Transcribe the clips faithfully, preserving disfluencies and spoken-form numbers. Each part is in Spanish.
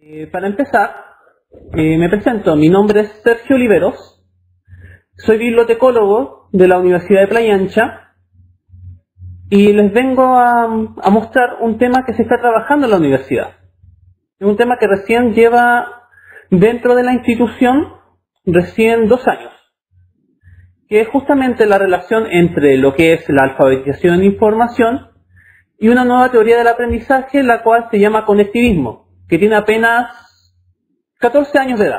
Eh, para empezar, eh, me presento. Mi nombre es Sergio Oliveros. Soy bibliotecólogo de la Universidad de Playa Ancha y les vengo a, a mostrar un tema que se está trabajando en la universidad. Es un tema que recién lleva dentro de la institución recién dos años, que es justamente la relación entre lo que es la alfabetización de información y una nueva teoría del aprendizaje, la cual se llama conectivismo, que tiene apenas catorce años de edad.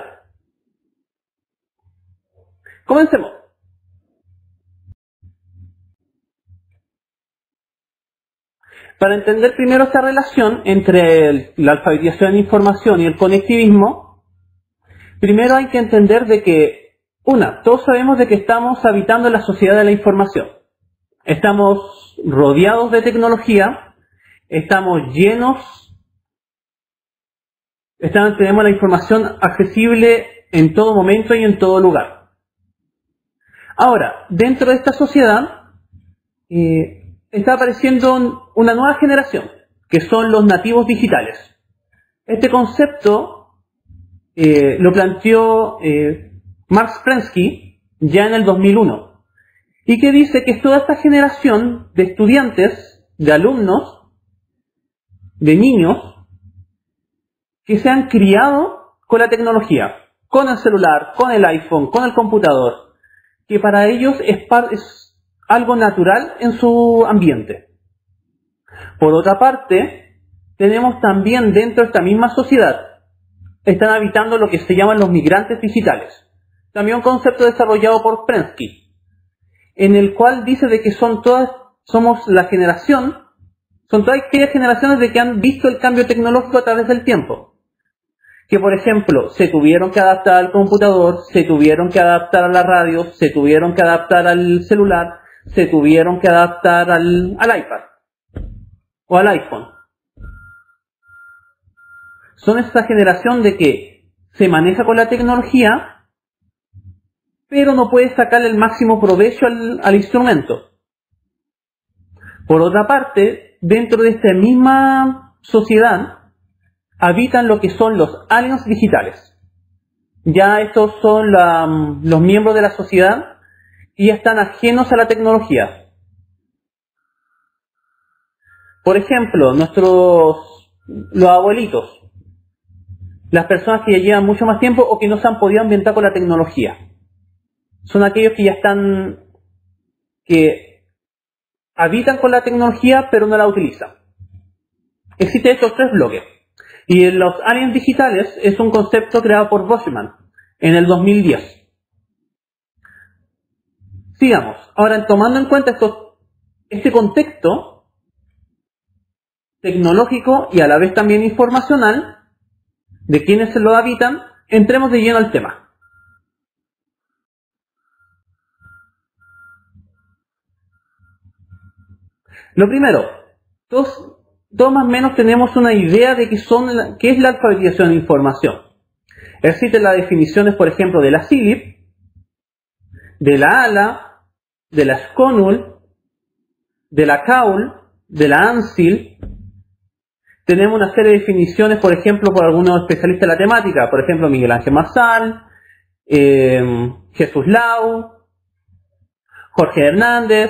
Comencemos. Para entender primero esta relación entre el, la alfabetización de información y el conectivismo, primero hay que entender de que, una, todos sabemos de que estamos habitando en la sociedad de la información. Estamos rodeados de tecnología, estamos llenos, estamos, tenemos la información accesible en todo momento y en todo lugar. Ahora, dentro de esta sociedad, eh, está apareciendo una nueva generación, que son los nativos digitales. Este concepto eh, lo planteó eh, Mark Prensky ya en el dos mil uno, y que dice que es toda esta generación de estudiantes, de alumnos, de niños, que se han criado con la tecnología, con el celular, con el iPhone, con el computador, que para ellos es, par, es algo natural en su ambiente. Por otra parte, tenemos también dentro de esta misma sociedad, están habitando lo que se llaman los migrantes digitales. También un concepto desarrollado por Prensky, en el cual dice de que son todas, somos la generación, son todas aquellas generaciones de que han visto el cambio tecnológico a través del tiempo. Que, por ejemplo, se tuvieron que adaptar al computador, se tuvieron que adaptar a la radio, se tuvieron que adaptar al celular, se tuvieron que adaptar al, al iPad o al iPhone. Son esta generación de que se maneja con la tecnología, pero no puede sacarle el máximo provecho al, al instrumento. Por otra parte, dentro de esta misma sociedad, habitan lo que son los aliens digitales. Ya estos son la, los miembros de la sociedad y están ajenos a la tecnología. Por ejemplo, nuestros los abuelitos, las personas que ya llevan mucho más tiempo o que no se han podido ambientar con la tecnología, son aquellos que ya están, que habitan con la tecnología pero no la utilizan. Existen estos tres bloques. Y los aliens digitales es un concepto creado por Boschman en el dos mil diez. Sigamos. Ahora, tomando en cuenta esto, este contexto tecnológico y a la vez también informacional de quienes se lo habitan, entremos de lleno al tema. Lo primero, todos, todos más o menos tenemos una idea de qué, son, qué es la alfabetización de información. Existen las definiciones, por ejemplo, de la C I L I P, de la A L A, de la S C O N U L, de la C A U L, de la ANSIL. Tenemos una serie de definiciones, por ejemplo, por algunos especialistas de la temática, por ejemplo, Miguel Ángel Marsal, eh, Jesús Lau, Jorge Hernández,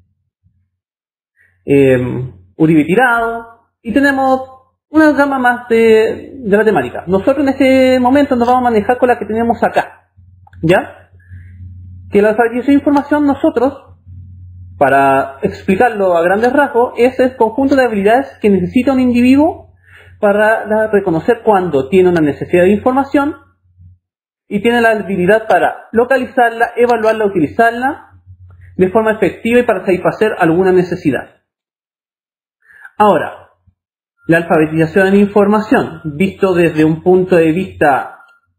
eh, Uribe Tirado, y tenemos una gama más de, de la temática. Nosotros en este momento nos vamos a manejar con la que tenemos acá, ¿ya? Que la alfabetización de información, nosotros, para explicarlo a grandes rasgos, es el conjunto de habilidades que necesita un individuo para reconocer cuando tiene una necesidad de información y tiene la habilidad para localizarla, evaluarla, utilizarla de forma efectiva y para satisfacer alguna necesidad. Ahora, la alfabetización de información, visto desde un punto de vista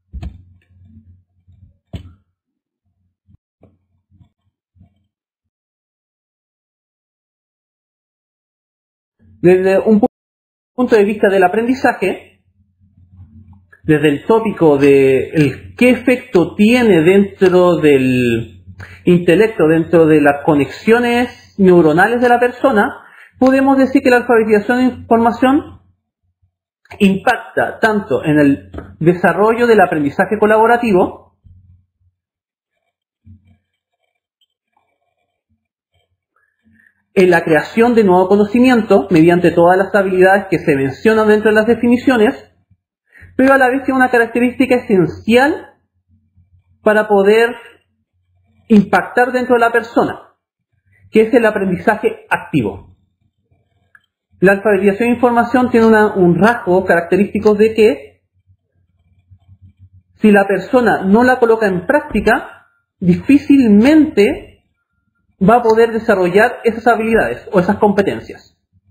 desde un punto de vista del aprendizaje, desde el tópico de el, qué efecto tiene dentro del intelecto, dentro de las conexiones neuronales de la persona, podemos decir que la alfabetización de información impacta tanto en el desarrollo del aprendizaje colaborativo, en la creación de nuevo conocimiento mediante todas las habilidades que se mencionan dentro de las definiciones, pero a la vez tiene una característica esencial para poder impactar dentro de la persona, que es el aprendizaje activo. La alfabetización de información tiene una, un rasgo característico de que si la persona no la coloca en práctica, difícilmente va a poder desarrollar esas habilidades o esas competencias.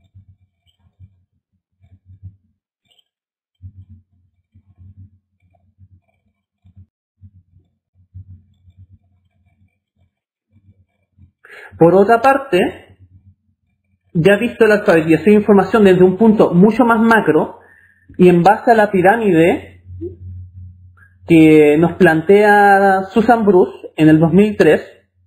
Por otra parte, ya visto la alfabetización de información desde un punto mucho más macro y en base a la pirámide que nos plantea Susan Bruce en el dos mil tres,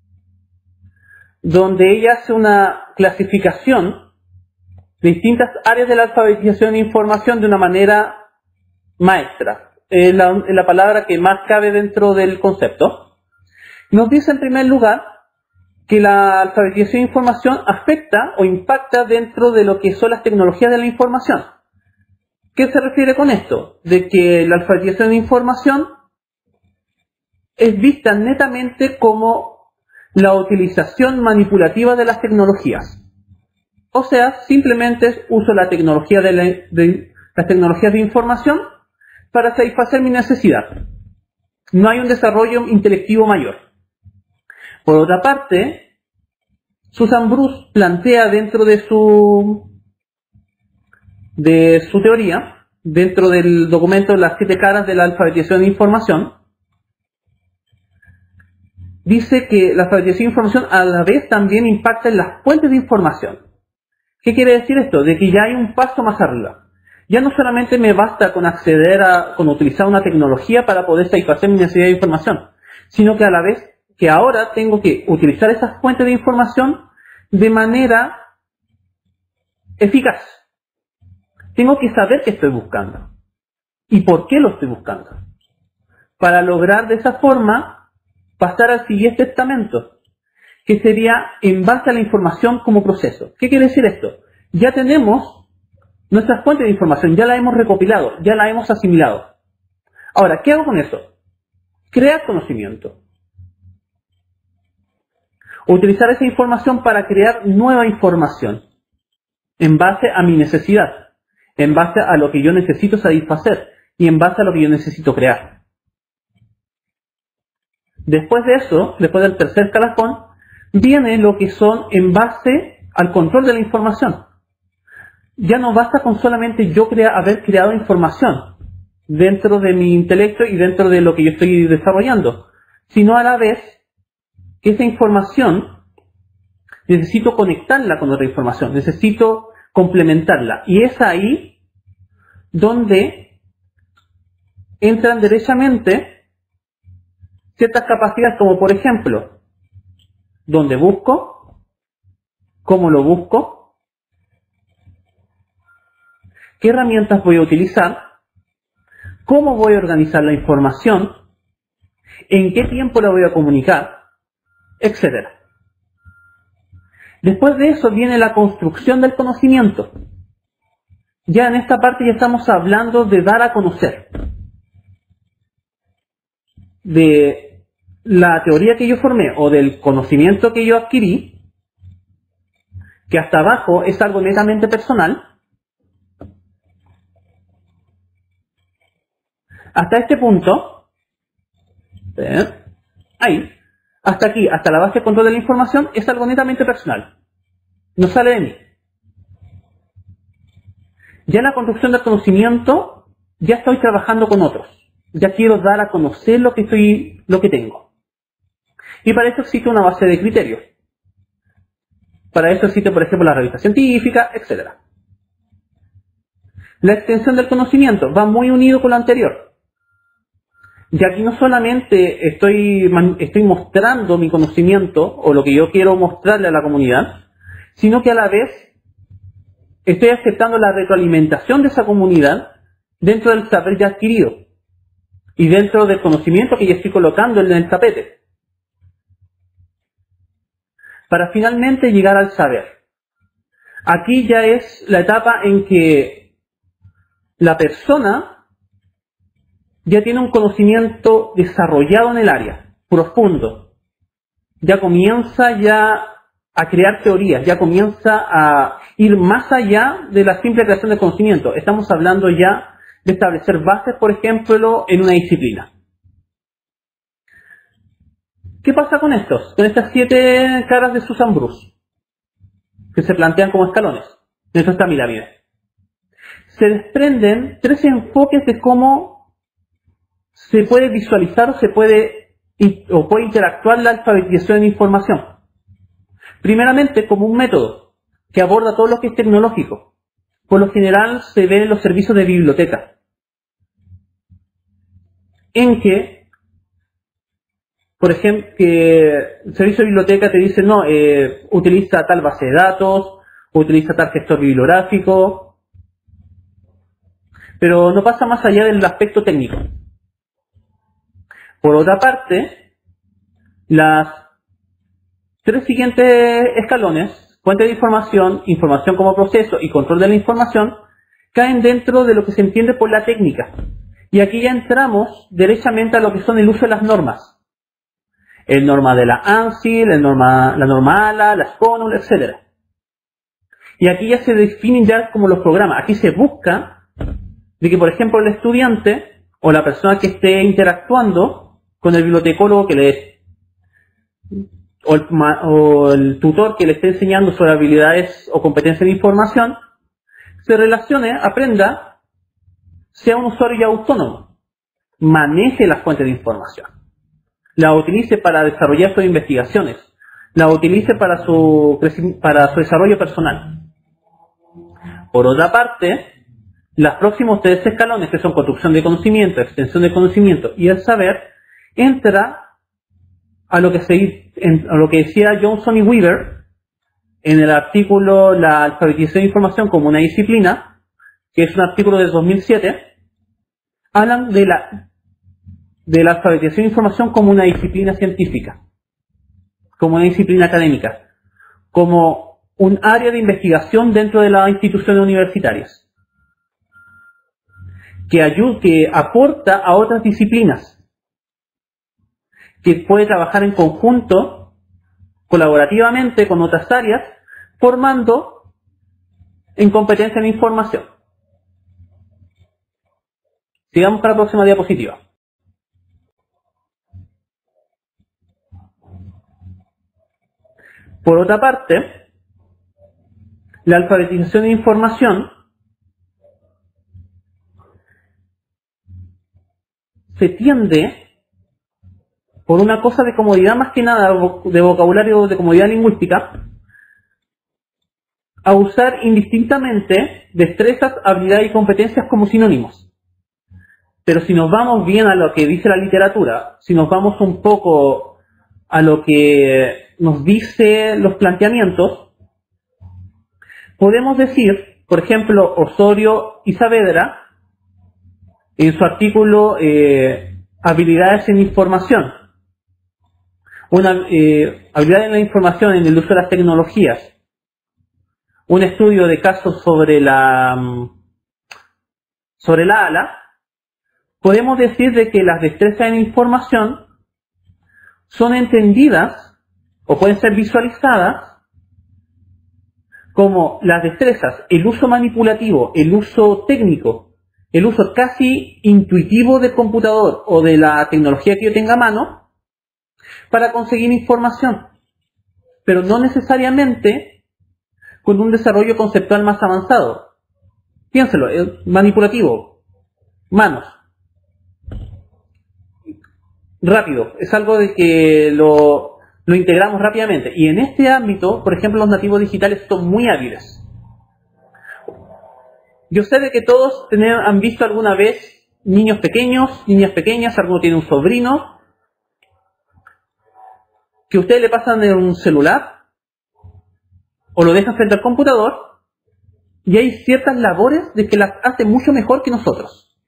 donde ella hace una clasificación de distintas áreas de la alfabetización de información de una manera maestra. Es la, es la palabra que más cabe dentro del concepto. Nos dice en primer lugar que la alfabetización de información afecta o impacta dentro de lo que son las tecnologías de la información. ¿Qué se refiere con esto? De que la alfabetización de información es vista netamente como la utilización manipulativa de las tecnologías. O sea, simplemente es uso la tecnología de, la, de las tecnologías de información para satisfacer mi necesidad. No hay un desarrollo intelectivo mayor. Por otra parte, Susan Bruce plantea dentro de su, de su teoría, dentro del documento de las siete caras de la alfabetización de información, dice que la alfabetización de información a la vez también impacta en las fuentes de información. ¿Qué quiere decir esto? De que ya hay un paso más arriba. Ya no solamente me basta con acceder a, con utilizar una tecnología para poder satisfacer mi necesidad de información, sino que a la vez que ahora tengo que utilizar esas fuentes de información de manera eficaz. Tengo que saber qué estoy buscando y por qué lo estoy buscando, para lograr de esa forma pasar al siguiente estamento, que sería en base a la información como proceso. ¿Qué quiere decir esto? Ya tenemos nuestras fuentes de información, ya la hemos recopilado, ya la hemos asimilado. Ahora, ¿qué hago con eso? Crear conocimiento. Utilizar esa información para crear nueva información en base a mi necesidad, en base a lo que yo necesito satisfacer y en base a lo que yo necesito crear. Después de eso, después del tercer escalafón, viene lo que son en base al control de la información. Ya no basta con solamente yo crea, haber creado información dentro de mi intelecto y dentro de lo que yo estoy desarrollando, sino a la vez que esa información necesito conectarla con otra información, necesito complementarla. Y es ahí donde entran derechamente ciertas capacidades como por ejemplo, dónde busco, cómo lo busco, qué herramientas voy a utilizar, cómo voy a organizar la información, en qué tiempo la voy a comunicar, etcétera. Después de eso viene la construcción del conocimiento. Ya en esta parte ya estamos hablando de dar a conocer. De la teoría que yo formé o del conocimiento que yo adquirí, que hasta abajo es algo netamente personal, hasta este punto, ¿eh? ahí, hasta aquí, hasta la base de control de la información, es algo netamente personal. No sale de mí. Ya en la construcción del conocimiento, ya estoy trabajando con otros. Ya quiero dar a conocer lo que estoy, lo que tengo. Y para eso existe una base de criterios. Para eso existe, por ejemplo, la revista científica, etcétera. La extensión del conocimiento va muy unido con lo anterior. Y aquí no solamente estoy, estoy mostrando mi conocimiento o lo que yo quiero mostrarle a la comunidad, sino que a la vez estoy aceptando la retroalimentación de esa comunidad dentro del saber ya adquirido y dentro del conocimiento que ya estoy colocando en el tapete, para finalmente llegar al saber. Aquí ya es la etapa en que la persona ya tiene un conocimiento desarrollado en el área, profundo. Ya comienza ya a crear teorías, ya comienza a ir más allá de la simple creación de conocimiento. Estamos hablando ya de establecer bases, por ejemplo, en una disciplina. ¿Qué pasa con estos? Con estas siete caras de Susan Bruce, que se plantean como escalones dentro de esta pirámide. Se desprenden tres enfoques de cómo se puede visualizar o se puede, o puede interactuar la alfabetización de información. Primeramente, como un método que aborda todo lo que es tecnológico. Por lo general se ve en los servicios de biblioteca, en que, por ejemplo, que el servicio de biblioteca te dice, no, eh, utiliza tal base de datos, utiliza tal gestor bibliográfico, pero no pasa más allá del aspecto técnico. Por otra parte, las tres siguientes escalones, fuente de información, información como proceso y control de la información, caen dentro de lo que se entiende por la técnica. Y aquí ya entramos derechamente a lo que son el uso de las normas. El norma de la ANSI, la norma, la norma ALA, las CONUL, etcétera. Y aquí ya se definen ya como los programas. Aquí se busca de que, por ejemplo, el estudiante o la persona que esté interactuando con el bibliotecólogo que le O el, o el tutor que le esté enseñando sobre habilidades o competencias de información, se relacione, aprenda, sea un usuario ya autónomo, maneje las fuentes de información, la utilice para desarrollar sus investigaciones, la utilice para su, para su desarrollo personal. Por otra parte, los próximos tres escalones, que son construcción de conocimiento, extensión de conocimiento y el saber, entra a lo que se, a lo que decía Johnson y Weaver en el artículo La alfabetización de información como una disciplina, que es un artículo de dos mil siete, hablan de la, de la alfabetización de información como una disciplina científica, como una disciplina académica, como un área de investigación dentro de las instituciones universitarias, que ayuda, que aporta a otras disciplinas, que puede trabajar en conjunto, colaborativamente con otras áreas, formando en competencia en información. Sigamos con la próxima diapositiva. Por otra parte, la alfabetización de información se tiende, por una cosa de comodidad más que nada, de vocabulario, de comodidad lingüística, a usar indistintamente destrezas, habilidades y competencias como sinónimos. Pero si nos vamos bien a lo que dice la literatura, si nos vamos un poco a lo que nos dice los planteamientos, podemos decir, por ejemplo, Osorio y Saavedra, en su artículo eh, Habilidades en Información, una eh, habilidad en la información en el uso de las tecnologías, un estudio de casos sobre la sobre la ALA, podemos decir de que las destrezas en información son entendidas o pueden ser visualizadas como las destrezas, el uso manipulativo, el uso técnico, el uso casi intuitivo del computador o de la tecnología que yo tenga a mano para conseguir información, pero no necesariamente con un desarrollo conceptual más avanzado. Piénselo, es manipulativo, manos, rápido, es algo de que lo, lo integramos rápidamente. Y en este ámbito, por ejemplo, los nativos digitales son muy hábiles. Yo sé de que todos tener, han visto alguna vez niños pequeños, niñas pequeñas, alguno tiene un sobrino, que ustedes le pasan en un celular o lo dejan frente al computador y hay ciertas labores de que las hace mucho mejor que nosotros.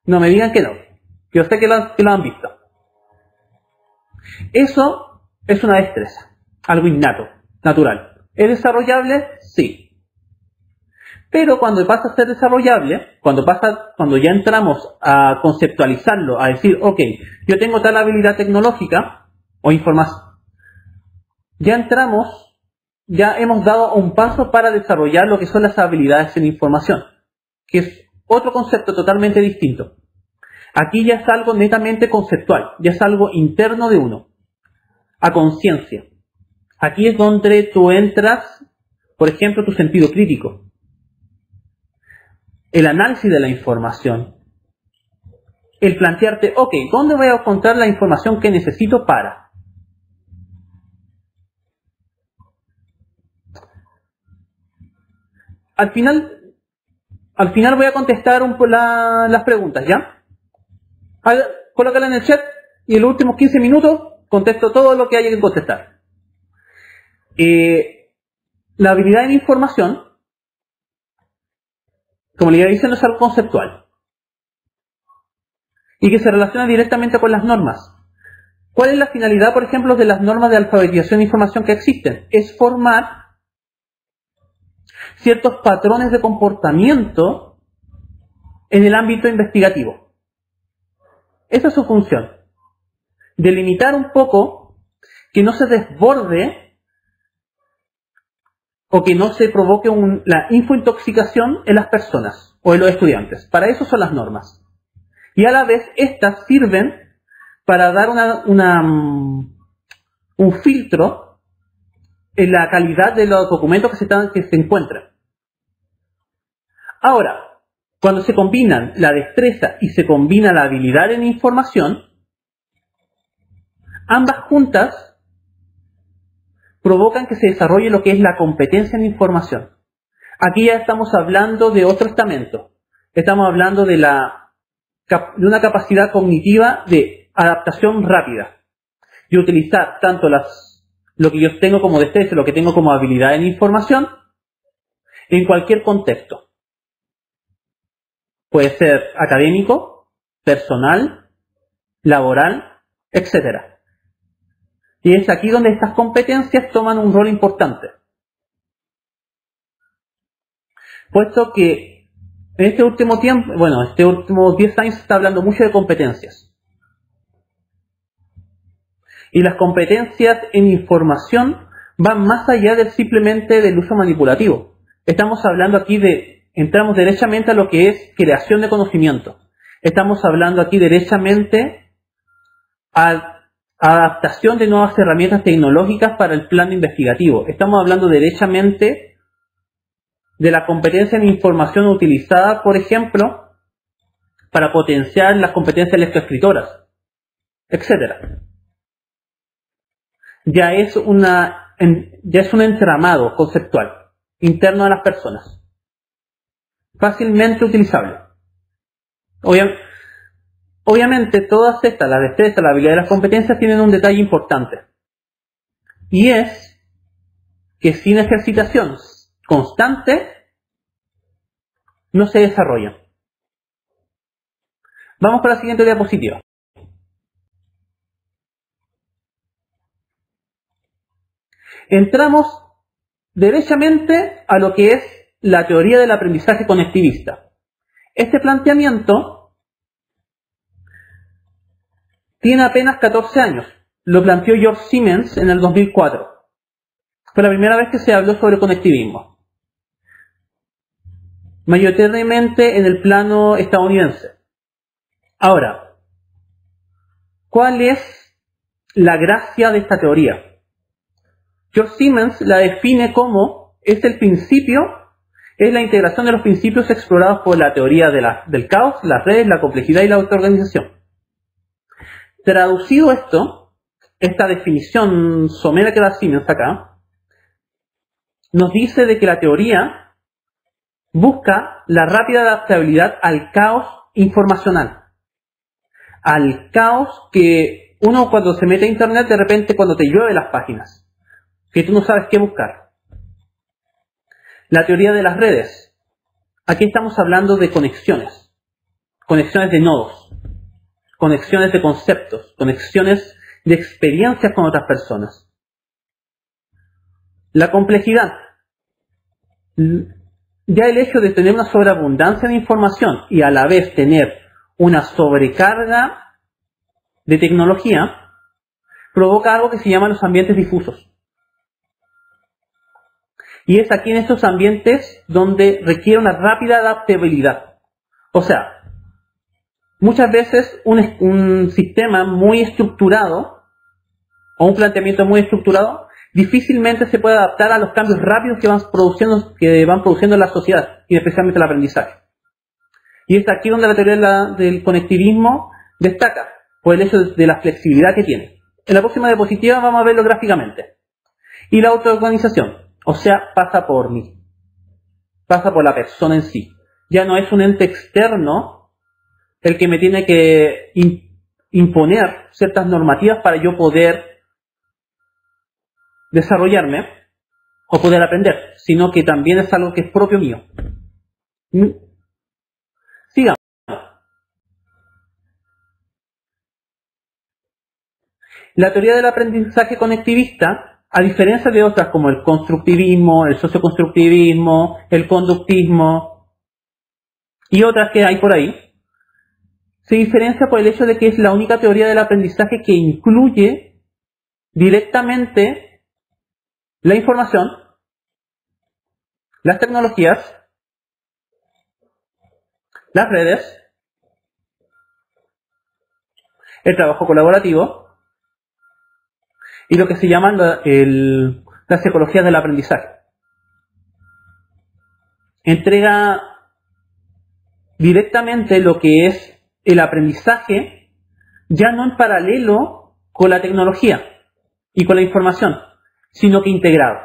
No me digan que no. Yo sé que lo, que lo han visto. Eso es una destreza, algo innato, natural. ¿Es desarrollable? Sí. Pero cuando pasa a ser desarrollable, cuando pasa, cuando ya entramos a conceptualizarlo, a decir, ok, yo tengo tal habilidad tecnológica o información, ya entramos, ya hemos dado un paso para desarrollar lo que son las habilidades en información, que es otro concepto totalmente distinto. Aquí ya es algo netamente conceptual, ya es algo interno de uno, a conciencia. Aquí es donde tú entras, por ejemplo, tu sentido crítico, el análisis de la información, el plantearte, ok, ¿dónde voy a encontrar la información que necesito para? Al final, al final voy a contestar un, la, las preguntas, ¿ya? Colócala en el chat y en los últimos quince minutos contesto todo lo que haya que contestar. Eh, la habilidad en información, como le iba diciendo, es algo conceptual y que se relaciona directamente con las normas. ¿Cuál es la finalidad, por ejemplo, de las normas de alfabetización e información que existen? Es formar ciertos patrones de comportamiento en el ámbito investigativo. Esa es su función. Delimitar un poco que no se desborde o que no se provoque un, la infointoxicación en las personas o en los estudiantes. Para eso son las normas. Y a la vez, estas sirven para dar una, una, un filtro en la calidad de los documentos que se, están, que se encuentran. Ahora, cuando se combinan la destreza y se combina la habilidad en información, ambas juntas provocan que se desarrolle lo que es la competencia en información. Aquí ya estamos hablando de otro estamento. Estamos hablando de, la, de una capacidad cognitiva de adaptación rápida y utilizar tanto las, lo que yo tengo como destreza, lo que tengo como habilidad en información, en cualquier contexto. Puede ser académico, personal, laboral, etcétera. Y es aquí donde estas competencias toman un rol importante. Puesto que en este último tiempo, bueno, este último diez años se está hablando mucho de competencias. Y las competencias en información van más allá del simplemente del uso manipulativo. Estamos hablando aquí de, entramos derechamente a lo que es creación de conocimiento. Estamos hablando aquí derechamente a adaptación de nuevas herramientas tecnológicas para el plano investigativo. Estamos hablando derechamente de la competencia en información utilizada, por ejemplo, para potenciar las competencias lectoescritoras, etcétera. Ya es una, ya es un entramado conceptual interno a las personas, fácilmente utilizable. Obviamente, Obviamente todas estas, la destreza, la habilidad y las competencias tienen un detalle importante. Y es que sin ejercitación constante no se desarrollan. Vamos con la siguiente diapositiva. Entramos derechamente a lo que es la teoría del aprendizaje conectivista. Este planteamiento tiene apenas catorce años. Lo planteó George Siemens en el dos mil cuatro. Fue la primera vez que se habló sobre conectivismo. Mayoritariamente en el plano estadounidense. Ahora, ¿cuál es la gracia de esta teoría? George Siemens la define como es el principio, es la integración de los principios explorados por la teoría de la, del caos, las redes, la complejidad y la autoorganización. Traducido esto, esta definición somera que da Siemens acá, nos dice de que la teoría busca la rápida adaptabilidad al caos informacional. Al caos que uno cuando se mete a internet, de repente cuando te llueve las páginas, que tú no sabes qué buscar. La teoría de las redes. Aquí estamos hablando de conexiones. conexiones de nodos, conexiones de conceptos, conexiones de experiencias con otras personas. La complejidad. Ya el hecho de tener una sobreabundancia de información y a la vez tener una sobrecarga de tecnología provoca algo que se llama los ambientes difusos. Y es aquí en estos ambientes donde requiere una rápida adaptabilidad. O sea, muchas veces un, un sistema muy estructurado o un planteamiento muy estructurado difícilmente se puede adaptar a los cambios rápidos que van produciendo, que van produciendo la sociedad y especialmente el aprendizaje. Y es aquí donde la teoría de la, del conectivismo destaca, por el hecho de la flexibilidad que tiene. En la próxima diapositiva vamos a verlo gráficamente. Y la autoorganización, o sea, pasa por mí, pasa por la persona en sí. Ya no es un ente externo el que me tiene que imponer ciertas normativas para yo poder desarrollarme o poder aprender, sino que también es algo que es propio mío. Sigamos. La teoría del aprendizaje conectivista, a diferencia de otras como el constructivismo, el socioconstructivismo, el conductismo y otras que hay por ahí, se diferencia por el hecho de que es la única teoría del aprendizaje que incluye directamente la información, las tecnologías, las redes, el trabajo colaborativo y lo que se llaman la, el, las ecologías del aprendizaje. Entrega directamente lo que es el aprendizaje, ya no en paralelo con la tecnología y con la información, sino que integrado.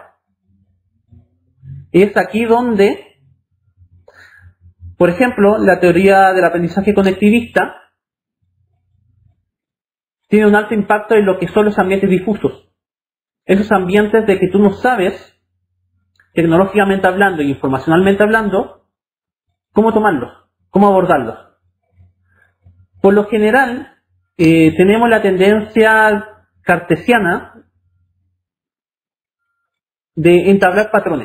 Es aquí donde, por ejemplo, la teoría del aprendizaje conectivista tiene un alto impacto en lo que son los ambientes difusos. Esos ambientes de que tú no sabes, tecnológicamente hablando y informacionalmente hablando, cómo tomarlos, cómo abordarlos. Por lo general, eh, tenemos la tendencia cartesiana de entablar patrones,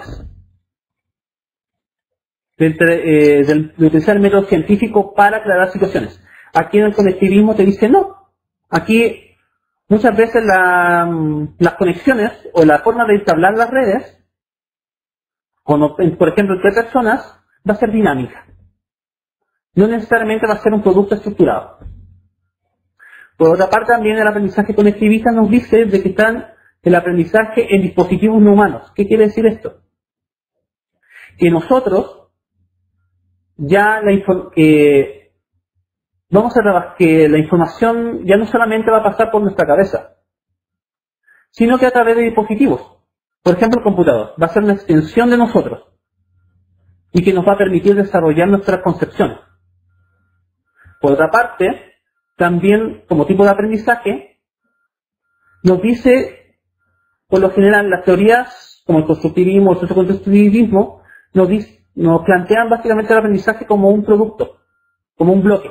de, eh, de, de utilizar el método científico para aclarar situaciones. Aquí en el conectivismo te dice no. Aquí muchas veces la, las conexiones o la forma de entablar las redes, como, por ejemplo entre personas, va a ser dinámica. No necesariamente va a ser un producto estructurado. Por otra parte, también el aprendizaje conectivista nos dice de que están el aprendizaje en dispositivos no humanos. ¿Qué quiere decir esto? Que nosotros ya la eh, vamos a trabajar, que la información ya no solamente va a pasar por nuestra cabeza, sino que a través de dispositivos. Por ejemplo, el computador va a ser una extensión de nosotros y que nos va a permitir desarrollar nuestras concepciones. Por otra parte, también como tipo de aprendizaje, nos dice, por lo general, las teorías como el constructivismo o el socioconstructivismo nos, nos plantean básicamente el aprendizaje como un producto, como un bloque,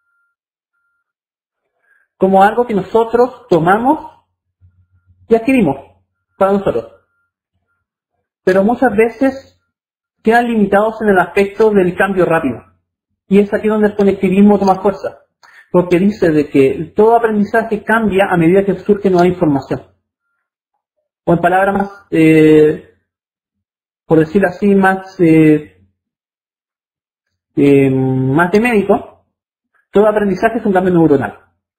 como algo que nosotros tomamos y adquirimos para nosotros. Pero muchas veces quedan limitados en el aspecto del cambio rápido. Y es aquí donde el conectivismo toma fuerza, porque dice de que todo aprendizaje cambia a medida que surge nueva información. O en palabras más, eh, por decirlo así, más, eh, eh, más de médico, todo aprendizaje es un cambio neuronal.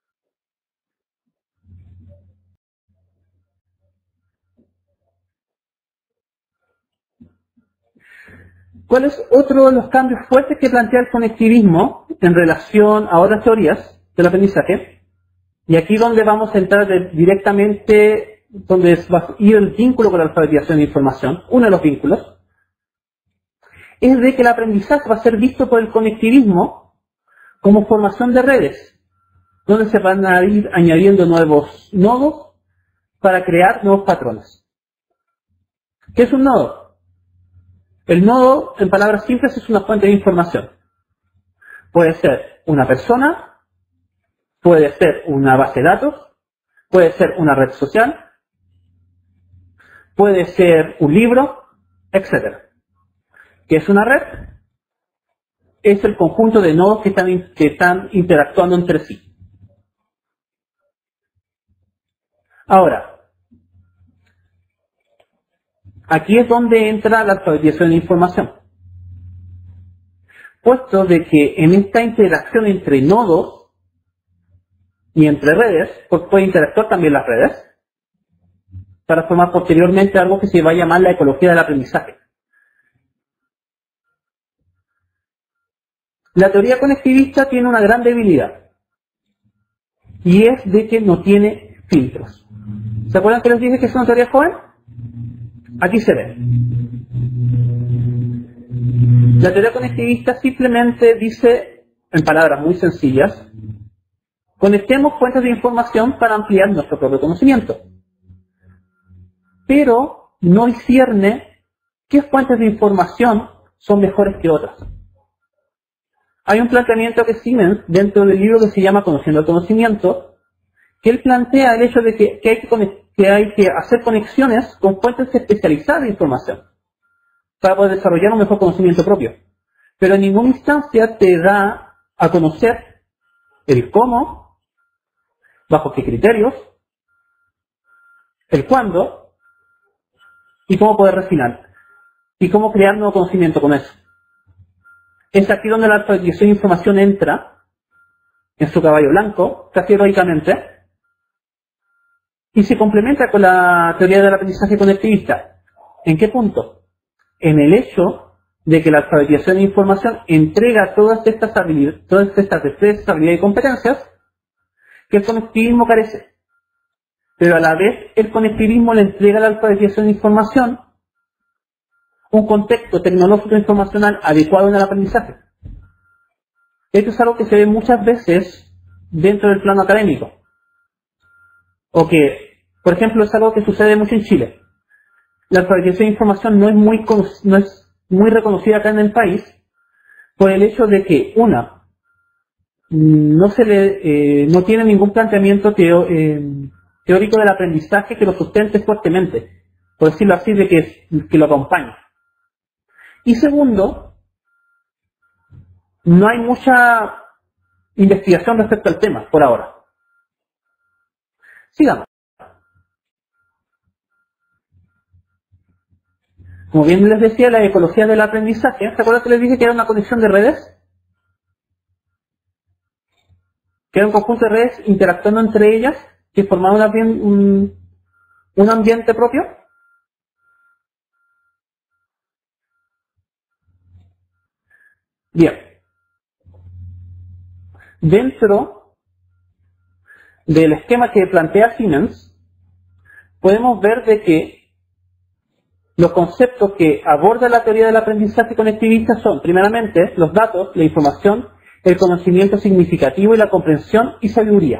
¿Cuál es otro de los cambios fuertes que plantea el conectivismo en relación a otras teorías del aprendizaje? Y aquí donde vamos a entrar de, directamente, donde va a ir el vínculo con la alfabetización de información, uno de los vínculos, es de que el aprendizaje va a ser visto por el conectivismo como formación de redes, donde se van a ir añadiendo nuevos nodos para crear nuevos patrones. ¿Qué es un nodo? El nodo, en palabras simples, es una fuente de información. Puede ser una persona, puede ser una base de datos, puede ser una red social, puede ser un libro, etcétera. ¿Qué es una red? Es el conjunto de nodos que están, que están interactuando entre sí. Ahora, aquí es donde entra la alfabetización de información. Puesto de que en esta interacción entre nodos y entre redes, pues puede interactuar también las redes, para formar posteriormente algo que se va a llamar la ecología del aprendizaje. La teoría conectivista tiene una gran debilidad, y es de que no tiene filtros. ¿Se acuerdan que les dije que es una teoría joven? Aquí se ve. La teoría conectivista simplemente dice, en palabras muy sencillas, conectemos fuentes de información para ampliar nuestro propio conocimiento. Pero no discierne qué fuentes de información son mejores que otras. Hay un planteamiento que Siemens, dentro del libro que se llama Conociendo el Conocimiento, que él plantea el hecho de que, que, hay, que, que hay que hacer conexiones con fuentes especializadas de información para poder desarrollar un mejor conocimiento propio. Pero en ninguna instancia te da a conocer el cómo, bajo qué criterios, el cuándo y cómo poder refinar y cómo crear nuevo conocimiento con eso. Es aquí donde la alfabetización de información entra en su caballo blanco, casi heroicamente, y se complementa con la teoría del aprendizaje conectivista. ¿En qué punto? En el hecho de que la alfabetización de información entrega todas estas habilidades, todas estas destrezas, habilidades y competencias que el conectivismo carece. Pero a la vez el conectivismo le entrega a la alfabetización de información un contexto tecnológico e informacional adecuado en el aprendizaje. Esto es algo que se ve muchas veces dentro del plano académico. O que, por ejemplo, es algo que sucede mucho en Chile. La alfabetización de información no es muy, no es muy reconocida acá en el país por el hecho de que, una, no se le, eh, no tiene ningún planteamiento teo, eh, teórico del aprendizaje que lo sustente fuertemente, por decirlo así, de que, que lo acompañe. Y segundo, no hay mucha investigación respecto al tema, por ahora. Sigamos. Como bien les decía, la ecología del aprendizaje, ¿se acuerdan que les dije que era una conexión de redes? Que era un conjunto de redes interactuando entre ellas, que formaban un, un ambiente propio. Bien. Dentro del esquema que plantea Siemens, podemos ver de que los conceptos que aborda la teoría del aprendizaje conectivista son, primeramente, los datos, la información, el conocimiento significativo y la comprensión y sabiduría.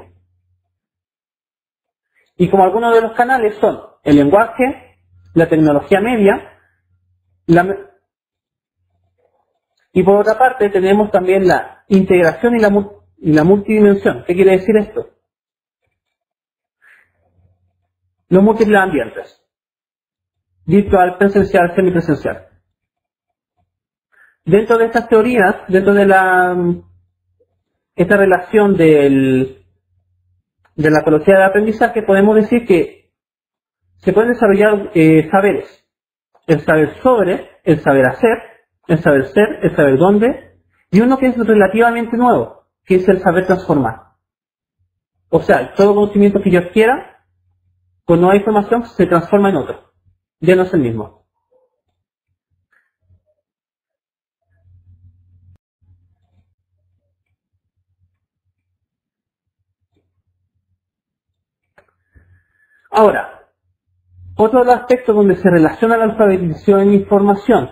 Y como algunos de los canales son el lenguaje, la tecnología media, la, y por otra parte tenemos también la integración y la, y la multidimensión. ¿Qué quiere decir esto? Los múltiples ambientes. Virtual, presencial, semipresencial. Dentro de estas teorías, dentro de la esta relación del, de la ecología del aprendizaje, podemos decir que se pueden desarrollar eh, saberes. El saber sobre, el saber hacer, el saber ser, el saber dónde, y uno que es relativamente nuevo, que es el saber transformar. O sea, todo conocimiento que yo adquiera, con nueva información, se transforma en otro. Ya no es el mismo. Ahora, otro de los aspectos donde se relaciona la alfabetización en información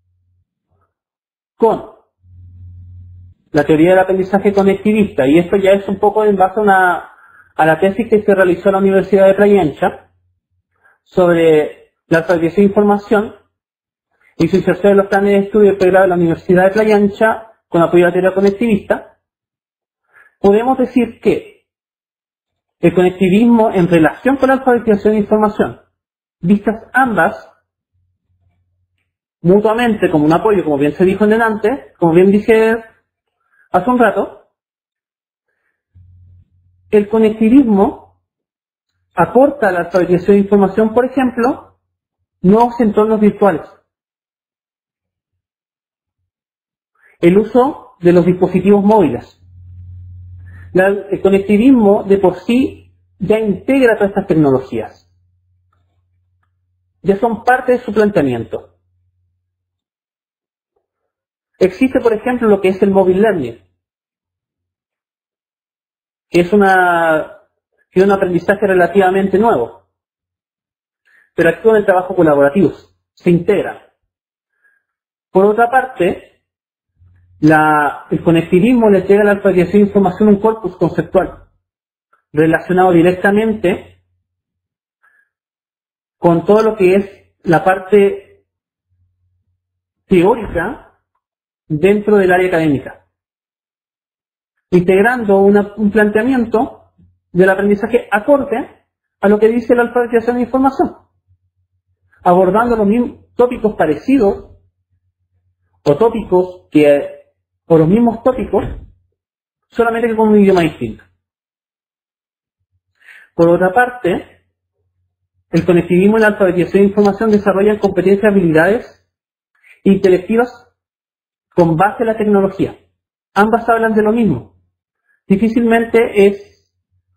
con la teoría del aprendizaje conectivista, y esto ya es un poco en base a, una, a la tesis que se realizó en la Universidad de Playa Ancha sobre la alfabetización de información y su inserción en los planes de estudio de pregrado de la Universidad de Playa Ancha con apoyo a la teoría conectivista, podemos decir que el conectivismo en relación con la alfabetización de información, vistas ambas mutuamente como un apoyo, como bien se dijo en delante, como bien dije hace un rato, el conectivismo aporta a la alfabetización de información, por ejemplo, nuevos entornos virtuales. El uso de los dispositivos móviles. La, el conectivismo de por sí ya integra todas estas tecnologías. Ya son parte de su planteamiento. Existe, por ejemplo, lo que es el mobile learning, que es, una, que es un aprendizaje relativamente nuevo, pero actúa en el trabajo colaborativo, se integra. Por otra parte, la, el conectivismo le entrega a la alfabetización de información un corpus conceptual, relacionado directamente con todo lo que es la parte teórica dentro del área académica, integrando una, un planteamiento del aprendizaje acorde a lo que dice la alfabetización de información, abordando los mismos tópicos parecidos o tópicos que o los mismos tópicos, solamente que con un idioma distinto. Por otra parte, el conectivismo y la alfabetización de información desarrollan competencias y habilidades intelectivas con base en la tecnología. Ambas hablan de lo mismo. Difícilmente es,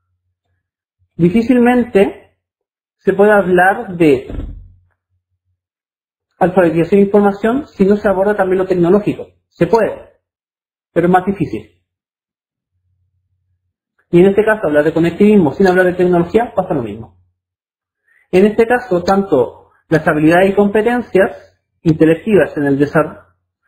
difícilmente se puede hablar de alfabetización de información si no se aborda también lo tecnológico. Se puede, pero es más difícil. Y en este caso, hablar de conectivismo sin hablar de tecnología pasa lo mismo. En este caso, tanto las habilidades y competencias intelectivas en el desarrollo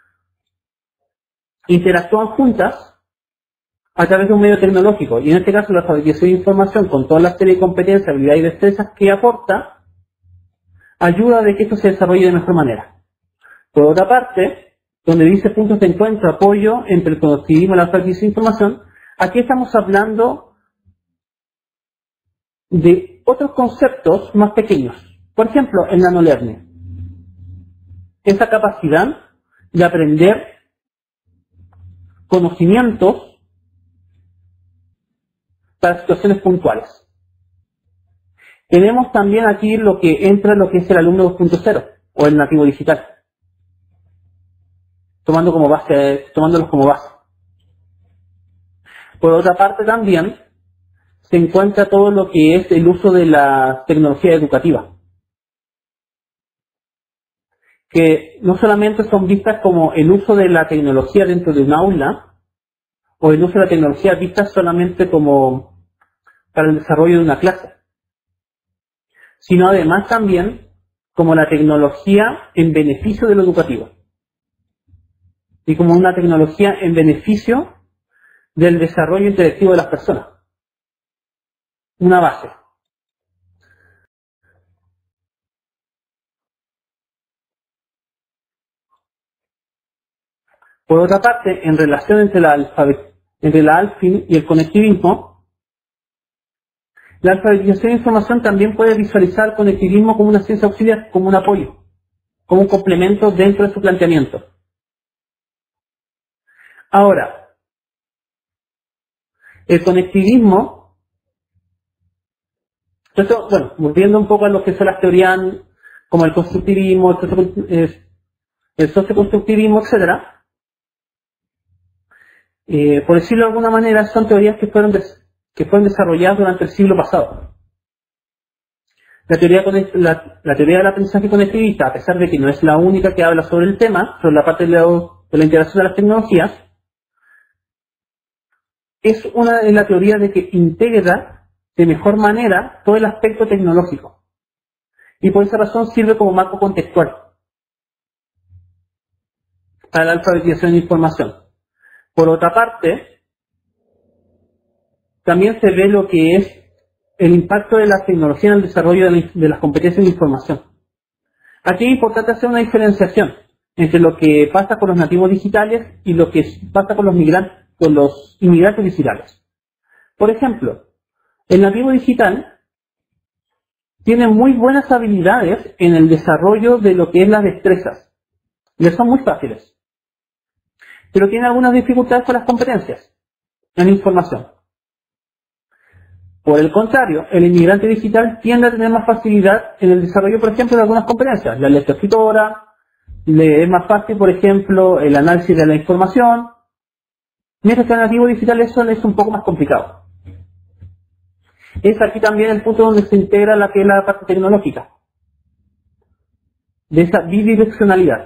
interactúan juntas a través de un medio tecnológico, y en este caso la alfabetización de información con toda la serie de competencias, habilidades y destrezas que aporta, ayuda a que esto se desarrolle de mejor manera. Por otra parte, donde dice puntos de encuentro, apoyo entre el conectivismo y la alfabetización de información, aquí estamos hablando de otros conceptos más pequeños. Por ejemplo, el nanolearning. Esa capacidad de aprender conocimientos para situaciones puntuales. Tenemos también aquí lo que entra en lo que es el alumno dos punto cero o el nativo digital, tomando como base, tomándolos como base. Por otra parte también se encuentra todo lo que es el uso de la tecnología educativa, que no solamente son vistas como el uso de la tecnología dentro de un aula, o el uso de la tecnología vistas solamente como para el desarrollo de una clase, sino además también como la tecnología en beneficio de lo educativo, y como una tecnología en beneficio del desarrollo intelectivo de las personas. Una base. Por otra parte, en relación entre la, alfabet entre la ALFIN y el conectivismo, la alfabetización de información también puede visualizar el conectivismo como una ciencia auxiliar, como un apoyo, como un complemento dentro de su planteamiento. Ahora, el conectivismo, esto, bueno, volviendo un poco a lo que son las teorías como el constructivismo, el, el socioconstructivismo, etcétera, Eh, por decirlo de alguna manera, son teorías que fueron, des que fueron desarrolladas durante el siglo pasado. La teoría, la, la teoría del aprendizaje conectivista, a pesar de que no es la única que habla sobre el tema, sobre la parte de la, de la integración de las tecnologías, es una de las teorías de que integra de mejor manera todo el aspecto tecnológico. Y por esa razón sirve como marco contextual para la alfabetización de información. Por otra parte, también se ve lo que es el impacto de la tecnología en el desarrollo de, la, de las competencias de información. Aquí es importante hacer una diferenciación entre lo que pasa con los nativos digitales y lo que pasa con los migrantes, con los inmigrantes digitales. Por ejemplo, el nativo digital tiene muy buenas habilidades en el desarrollo de lo que es las destrezas. Le son muy fáciles. Pero tiene algunas dificultades con las competencias en información. Por el contrario, el inmigrante digital tiende a tener más facilidad en el desarrollo, por ejemplo, de algunas competencias. La lectoescritora, le es más fácil, por ejemplo, el análisis de la información, mientras que el nativo digital eso es un poco más complicado. Es aquí también el punto donde se integra la que es la parte tecnológica, de esa bidireccionalidad.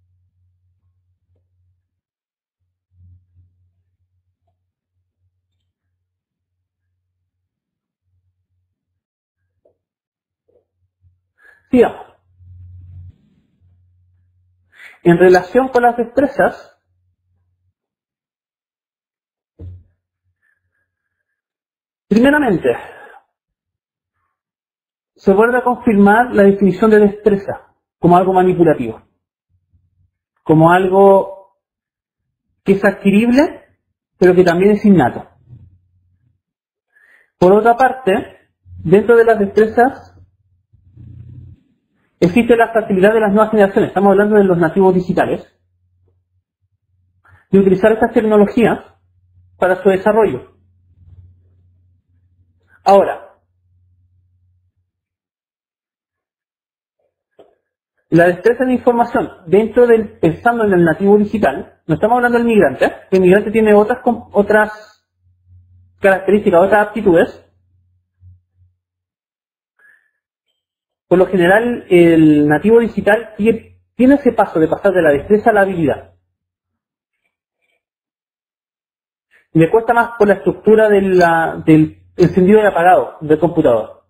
Sigamos. En relación con las destrezas, primeramente, se vuelve a confirmar la definición de destreza como algo manipulativo, como algo que es adquirible, pero que también es innato. Por otra parte, dentro de las destrezas existe la facilidad de las nuevas generaciones, estamos hablando de los nativos digitales, de utilizar estas tecnologías para su desarrollo. Ahora, la destreza de información dentro del, pensando en el nativo digital, no estamos hablando del migrante, el migrante tiene otras, otras características, otras aptitudes. Por lo general, el nativo digital tiene, tiene ese paso de pasar de la destreza a la habilidad. Le cuesta más por la estructura de la, del encendido y apagado del computador.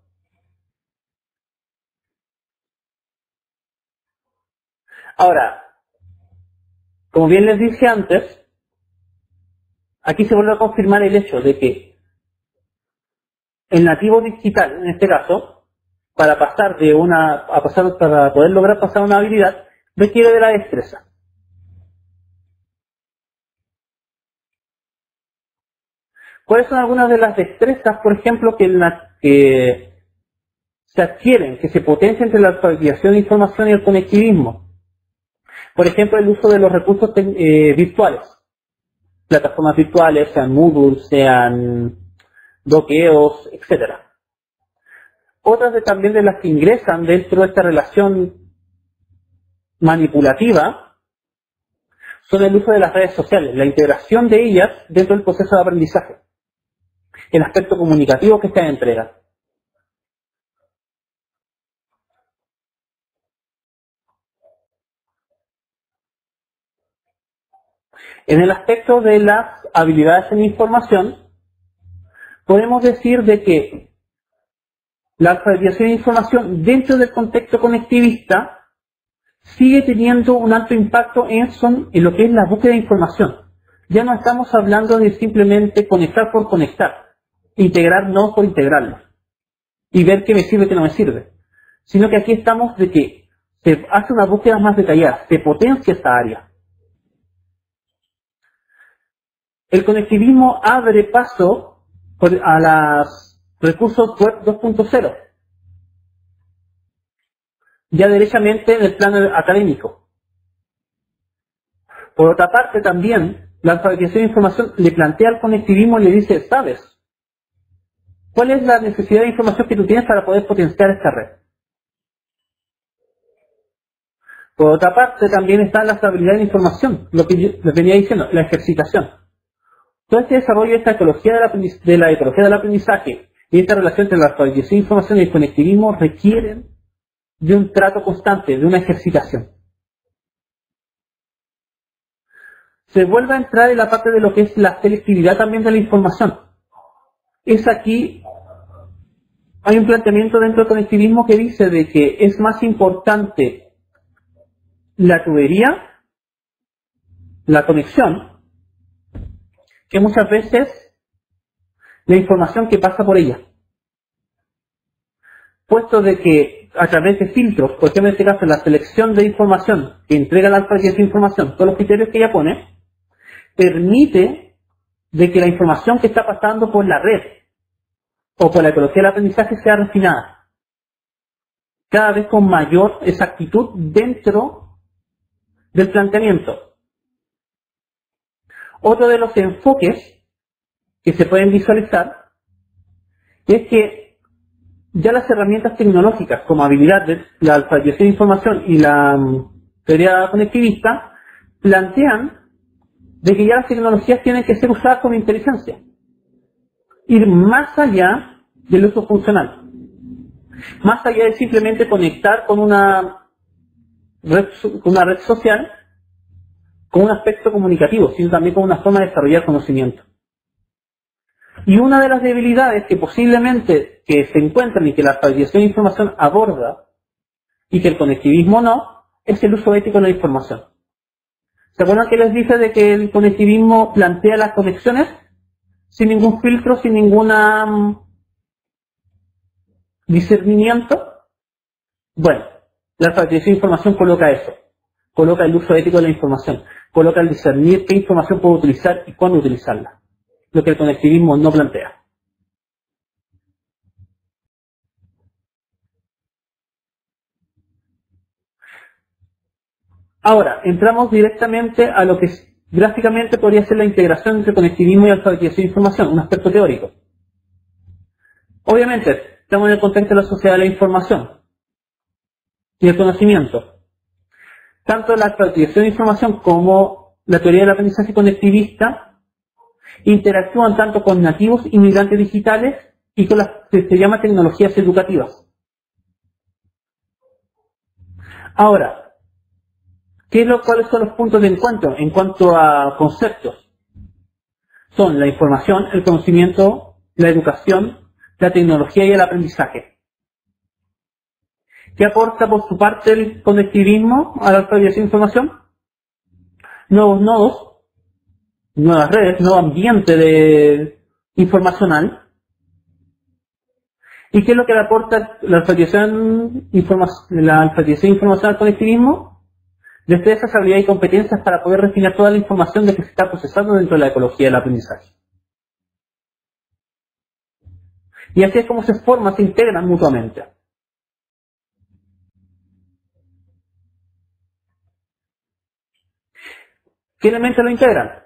Ahora, como bien les dije antes, aquí se vuelve a confirmar el hecho de que el nativo digital, en este caso, para pasar de una, a pasar, para poder lograr pasar una habilidad, requiere de la destreza. ¿Cuáles son algunas de las destrezas, por ejemplo, que, el, que se adquieren, que se potencian entre la alfabetización de información y el conectivismo? Por ejemplo, el uso de los recursos eh, virtuales, plataformas virtuales, sean Moodle, sean doqueos, etcétera. Otras de, también de las que ingresan dentro de esta relación manipulativa son el uso de las redes sociales, la integración de ellas dentro del proceso de aprendizaje, el aspecto comunicativo que esta entrega. En el aspecto de las habilidades en información, podemos decir de que la alfabetización de información dentro del contexto conectivista sigue teniendo un alto impacto en, son, en lo que es la búsqueda de información. Ya no estamos hablando de simplemente conectar por conectar, integrar no por integrarlo, y ver qué me sirve y qué no me sirve, sino que aquí estamos de que se hace una búsqueda más detallada, se potencia esta área. El conectivismo abre paso a los recursos web dos punto cero, ya derechamente en el plano académico. Por otra parte, también la alfabetización de información le plantea al conectivismo y le dice, ¿sabes cuál es la necesidad de información que tú tienes para poder potenciar esta red? Por otra parte, también están las habilidades de información, lo que yo les venía diciendo, la ejercitación. Todo este desarrollo de esta ecología de la, de la ecología del aprendizaje y esta relación entre la alfabetización de información y el conectivismo requieren de un trato constante, de una ejercitación. Se vuelve a entrar en la parte de lo que es la selectividad también de la información. Es aquí, hay un planteamiento dentro del conectivismo que dice de que es más importante la tubería, la conexión, que muchas veces la información que pasa por ella. Puesto de que a través de filtros, por ejemplo en este caso la selección de información que entrega la alfabetización de información, todos los criterios que ella pone, permite de que la información que está pasando por la red o por la ecología del aprendizaje sea refinada, cada vez con mayor exactitud dentro del planteamiento. Otro de los enfoques que se pueden visualizar es que ya las herramientas tecnológicas como habilidad de la alfabetización de información y la um, teoría conectivista plantean de que ya las tecnologías tienen que ser usadas con inteligencia, ir más allá del uso funcional, más allá de simplemente conectar con una red, con una red social con un aspecto comunicativo, sino también con una forma de desarrollar conocimiento. Y una de las debilidades que posiblemente que se encuentran y que la alfabetización de información aborda y que el conectivismo no, es el uso ético de la información. ¿Se acuerdan que les dije de que el conectivismo plantea las conexiones sin ningún filtro, sin ningún um, discernimiento? Bueno, la alfabetización de información coloca eso, coloca el uso ético de la información, coloca el discernir qué información puedo utilizar y cuándo utilizarla, lo que el conectivismo no plantea. Ahora, entramos directamente a lo que gráficamente podría ser la integración entre conectivismo y alfabetización de información, un aspecto teórico. Obviamente, estamos en el contexto de la sociedad de la información y el conocimiento. Tanto la alfabetización de información como la teoría del aprendizaje conectivista interactúan tanto con nativos inmigrantes digitales y con las que se llama tecnologías educativas. Ahora, ¿qué es lo, ¿cuáles son los puntos de encuentro en cuanto a conceptos? Son la información, el conocimiento, la educación, la tecnología y el aprendizaje. ¿Qué aporta por su parte el conectivismo a la alfabetización de información? Nuevos nodos, nuevas redes, nuevo ambiente de informacional. ¿Y qué es lo que le aporta la alfabetización, informa la alfabetización de información al conectivismo? Destrezas, habilidades y competencias para poder refinar toda la información de que se está procesando dentro de la ecología del aprendizaje. Y así es como se forman, se integran mutuamente. ¿Qué elementos lo integran?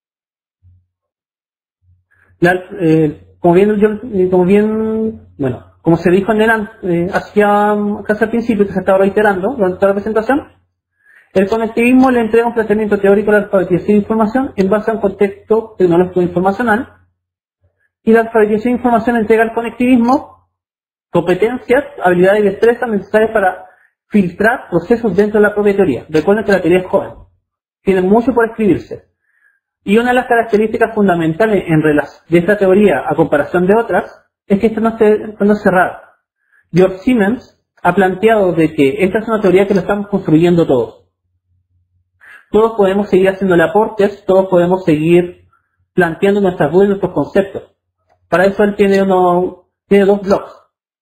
La, eh, como bien, yo, eh, como bien, bueno, como se dijo en el, eh, hacia, casi al principio, que se estaba reiterando durante toda la presentación, el conectivismo le entrega un planteamiento teórico de la alfabetización de información en base a un contexto tecnológico informacional, y la alfabetización de información entrega al conectivismo competencias, habilidades y destrezas necesarias para filtrar procesos dentro de la propia teoría. Recuerden que la teoría es joven, tiene mucho por escribirse. Y una de las características fundamentales en relación de esta teoría a comparación de otras es que esta no, se, no es cerrada. George Siemens ha planteado de que esta es una teoría que la estamos construyendo todos. Todos podemos seguir haciéndole aportes, todos podemos seguir planteando nuestras dudas y nuestros conceptos. Para eso él tiene, uno, tiene dos blogs.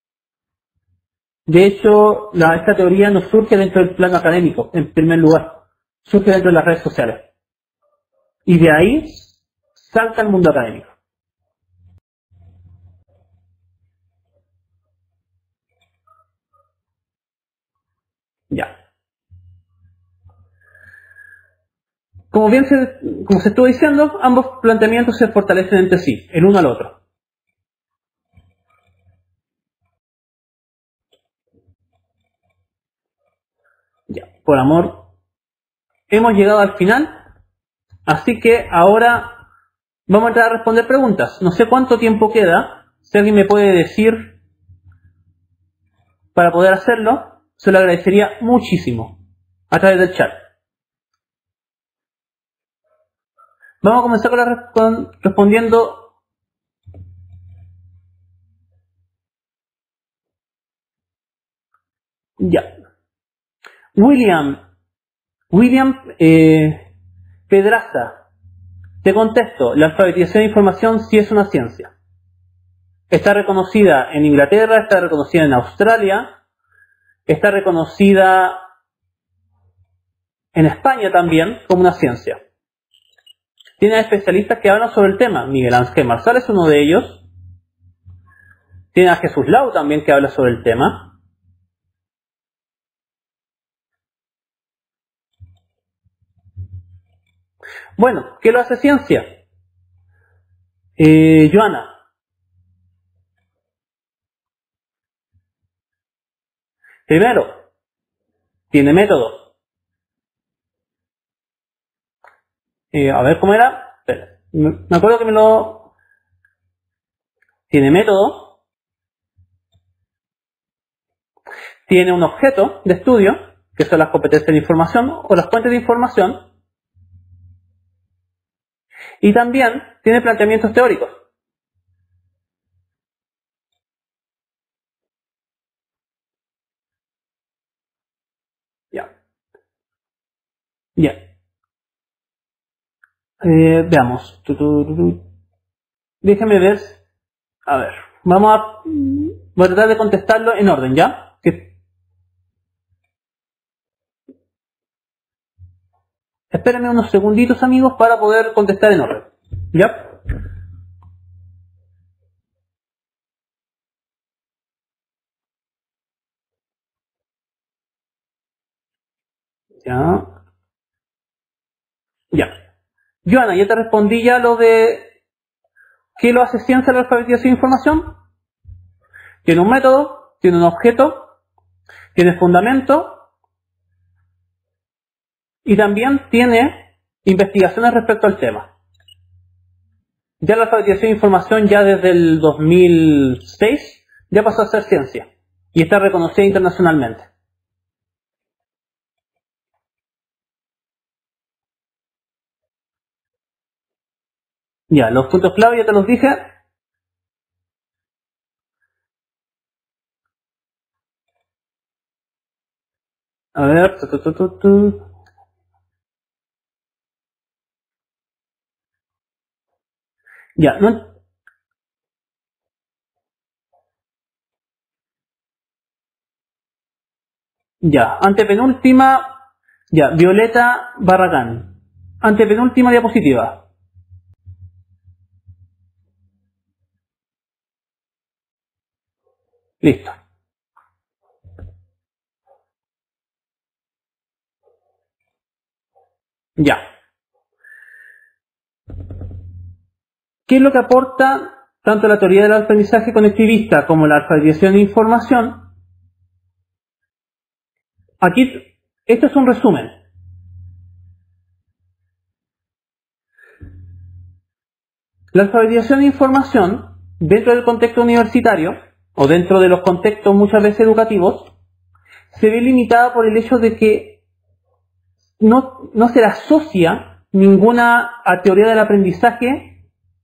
De hecho, la, esta teoría no surge dentro del plano académico, en primer lugar. Surge dentro de las redes sociales. Y de ahí salta al mundo académico. Ya. Como bien se, como se estuvo diciendo, ambos planteamientos se fortalecen entre sí, el uno al otro. Ya, por amor, hemos llegado al final, así que ahora vamos a entrar a responder preguntas. No sé cuánto tiempo queda, si alguien me puede decir para poder hacerlo, se lo agradecería muchísimo a través del chat. Vamos a comenzar con la, con, respondiendo. Ya. William, William eh, Pedraza, te contesto, la alfabetización de información sí es una ciencia. Está reconocida en Inglaterra, está reconocida en Australia, está reconocida en España también como una ciencia. Tiene especialistas que hablan sobre el tema. Miguel Ángel Marsal es uno de ellos. Tiene a Jesús Lau también que habla sobre el tema. Bueno, ¿qué lo hace ciencia? Eh, Joana. Primero, tiene método. Eh, a ver cómo era. Espera. Me acuerdo que me lo... Tiene método. Tiene un objeto de estudio, que son las competencias de información o las fuentes de información. Y también tiene planteamientos teóricos. Ya. Ya. Eh, veamos. Tu, tu, tu, tu. Déjame ver. A ver. Vamos a, voy a tratar de contestarlo en orden, ¿ya? Que, espérenme unos segunditos, amigos, para poder contestar en orden. ¿Ya? Ya. Ya. Joana, ya te respondí ya lo de ¿qué lo hace ciencia la alfabetización de información? Tiene un método, tiene un objeto, tiene fundamento y también tiene investigaciones respecto al tema. Ya la alfabetización de información ya desde el dos mil seis ya pasó a ser ciencia y está reconocida internacionalmente. Ya, los puntos clave ya te los dije. A ver, tu, tu, tu, tu, tu. Ya, no, ya, antepenúltima, ya, Violeta Barragán. Antepenúltima diapositiva. Listo. Ya. ¿Qué es lo que aporta tanto la teoría del aprendizaje conectivista como la alfabetización de información? Aquí, esto es un resumen. La alfabetización de información, dentro del contexto universitario, o dentro de los contextos muchas veces educativos, se ve limitada por el hecho de que no, no se le asocia ninguna a teoría del aprendizaje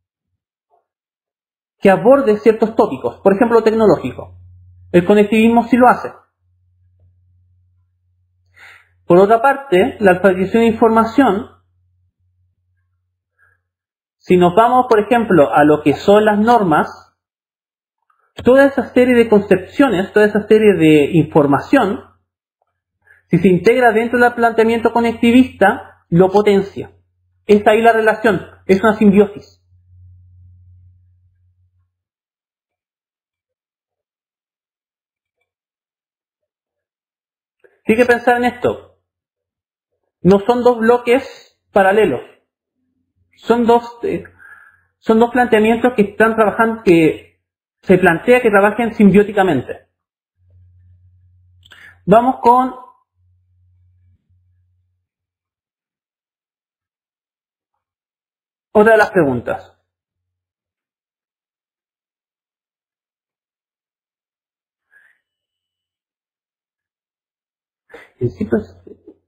que aborde ciertos tópicos, por ejemplo, tecnológico. El conectivismo sí lo hace. Por otra parte, la alfabetización de información, si nos vamos, por ejemplo, a lo que son las normas, toda esa serie de concepciones, toda esa serie de información, si se integra dentro del planteamiento conectivista, lo potencia. Es ahí la relación, es una simbiosis. Hay que pensar en esto. No son dos bloques paralelos. Son dos, eh, son dos planteamientos que están trabajando, que se plantea que trabajen simbióticamente. Vamos con otra de las preguntas. En sí, pues,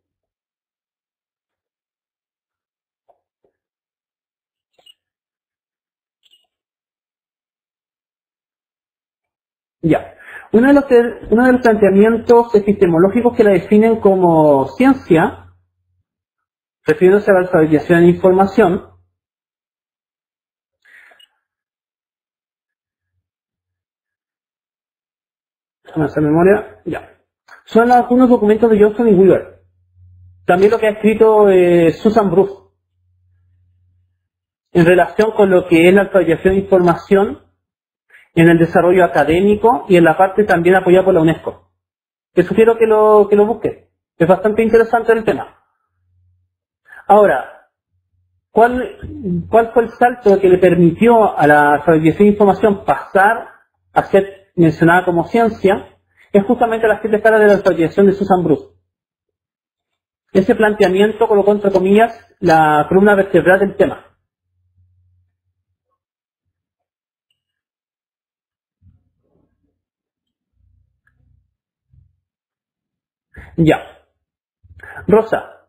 ya. Uno de, los, uno de los planteamientos epistemológicos que la definen como ciencia, refiriéndose a la alfabetización de información, déjame hacer memoria, ya. son algunos documentos de Johnson y Weaver. También lo que ha escrito eh, Susan Bruce en relación con lo que es la actualización de información en el desarrollo académico y en la parte también apoyada por la UNESCO. Te sugiero que lo, que lo busques. Es bastante interesante el tema. Ahora, ¿cuál, cuál fue el salto que le permitió a la actualización de información pasar a ser mencionada como ciencia? Es justamente las siete escalas de la actualización de Susan Bruce. Ese planteamiento colocó entre comillas la columna vertebral del tema. Ya. Rosa,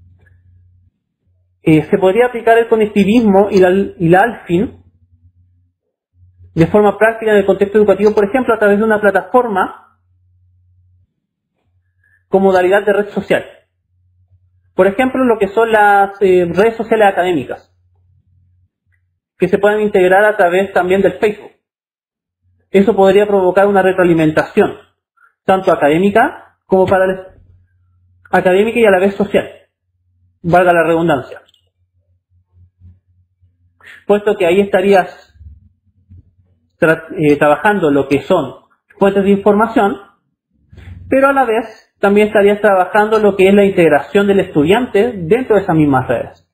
eh, ¿se podría aplicar el conectivismo y la, y la ALFIN de forma práctica en el contexto educativo, por ejemplo, a través de una plataforma con modalidad de red social? Por ejemplo, lo que son las eh, redes sociales académicas, que se pueden integrar a través también del Facebook. Eso podría provocar una retroalimentación, tanto académica como para el, académica y a la vez social, valga la redundancia. Puesto que ahí estarías tra eh, trabajando lo que son fuentes de información, pero a la vez también estarías trabajando lo que es la integración del estudiante dentro de esas mismas redes.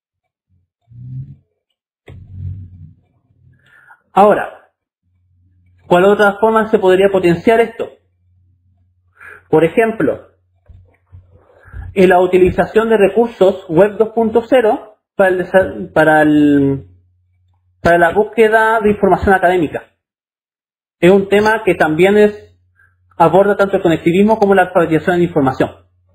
Ahora, ¿cuál otra forma se podría potenciar esto? Por ejemplo, en la utilización de recursos web dos punto cero para, el, para, el, para la búsqueda de información académica. Es un tema que también es aborda tanto el conectivismo como la actualización de información.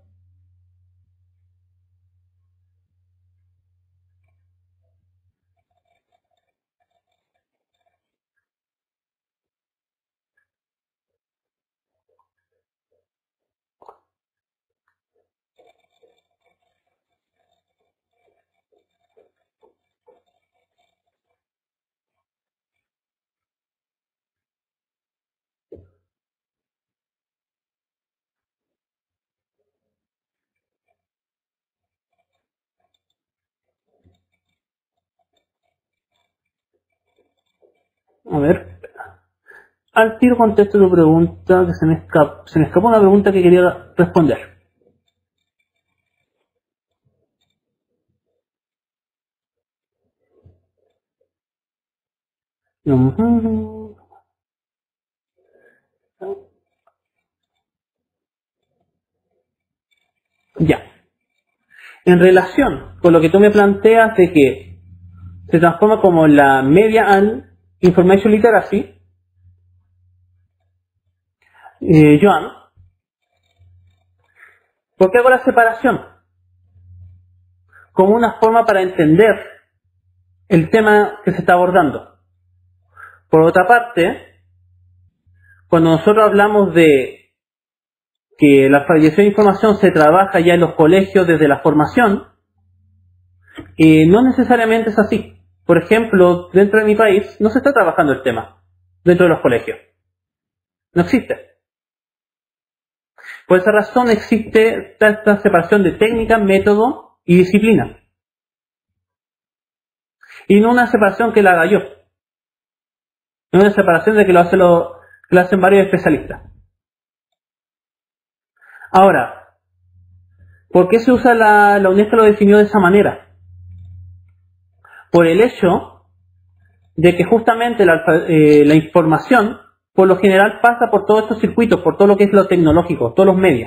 A ver, al tiro contesto tu pregunta, que se me escapó, se me escapó una pregunta que quería responder. Ya. En relación con lo que tú me planteas de que se transforma como la Media and Information Literacy, eh, Joan, ¿por qué hago la separación? Como una forma para entender el tema que se está abordando. Por otra parte, cuando nosotros hablamos de que la actualización de información se trabaja ya en los colegios desde la formación, eh, no necesariamente es así. Por ejemplo, dentro de mi país no se está trabajando el tema dentro de los colegios. No existe. Por esa razón existe esta separación de técnica, método y disciplina. Y no una separación que la haga yo. No una separación de que lo, hace lo, que lo hacen varios especialistas. Ahora, ¿por qué se usa la, la UNESCO lo definió de esa manera? Por el hecho de que justamente la, eh, la información, por lo general, pasa por todos estos circuitos, por todo lo que es lo tecnológico, todos los medios.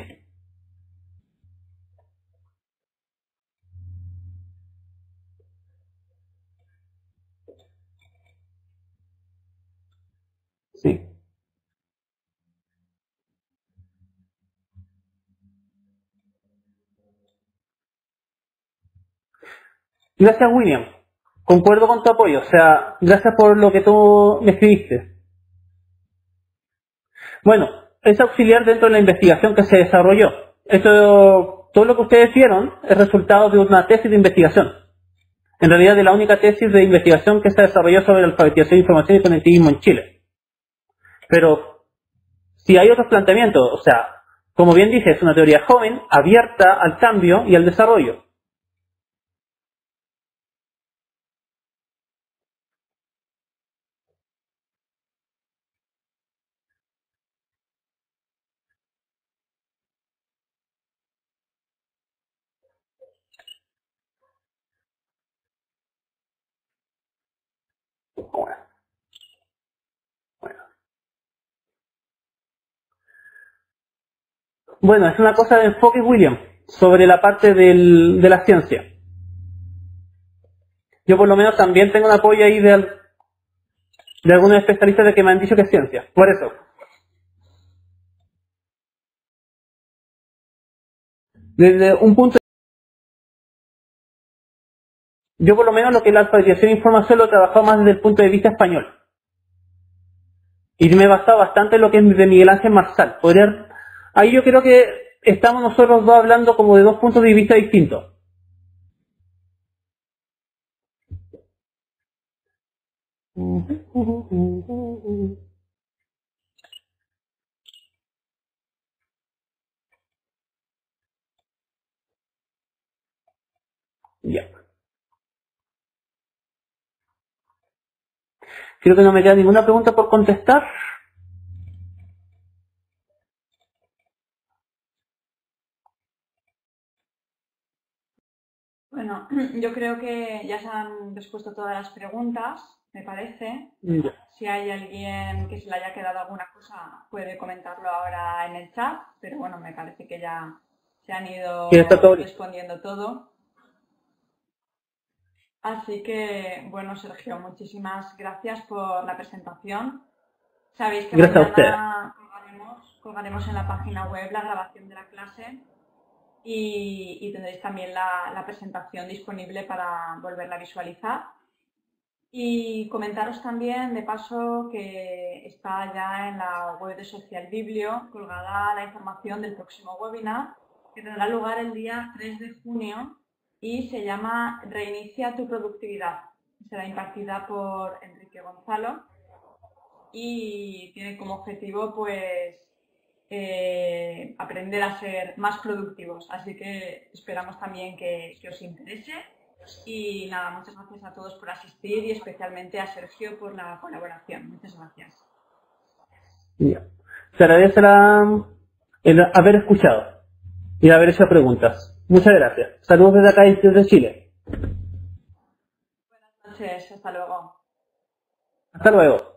Sí. Gracias, William. Concuerdo con tu apoyo. O sea, gracias por lo que tú me escribiste. Bueno, es auxiliar dentro de la investigación que se desarrolló. Esto, todo lo que ustedes vieron es resultado de una tesis de investigación. En realidad, de la única tesis de investigación que se desarrolló sobre la alfabetización de información y conectivismo en Chile. Pero, si hay otros planteamientos, o sea, Como bien dije, es una teoría joven, abierta al cambio y al desarrollo. Bueno, bueno. Bueno, es una cosa de enfoque, William, sobre la parte del, de la ciencia. Yo por lo menos también tengo un apoyo ahí de, de algunos especialistas de que me han dicho que es ciencia. Por eso. Desde un punto yo por lo menos lo que es la alfabetización e información lo he trabajado más desde el punto de vista español. Y me he basado bastante en lo que es de Miguel Ángel Marsal. Podría, ahí yo creo que estamos nosotros dos hablando como de dos puntos de vista distintos. Ya. Creo que no me queda ninguna pregunta por contestar. Bueno, yo creo que ya se han respuesto todas las preguntas, me parece. Ya. Si hay alguien que se le haya quedado alguna cosa, puede comentarlo ahora en el chat, pero bueno, me parece que ya se han ido Que está todo listo. respondiendo todo. Así que, bueno, Sergio, muchísimas gracias por la presentación. Sabéis que Gracias a ustedes. mañana colgaremos, colgaremos en la página web la grabación de la clase y, y tendréis también la, la presentación disponible para volverla a visualizar. Y comentaros también, de paso, que está ya en la web de Social Biblio colgada la información del próximo webinar, que tendrá lugar el día tres de junio y se llama Reinicia tu productividad. Será impartida por Enrique Gonzalo y tiene como objetivo, pues, eh, aprender a ser más productivos. Así que esperamos también que, que os interese. Y nada, muchas gracias a todos por asistir y especialmente a Sergio por la colaboración. Muchas gracias. Ya. Se agradece la, el haber escuchado y haber hecho preguntas. Muchas gracias. Saludos desde acá, desde Chile. Buenas noches, hasta luego. Hasta luego.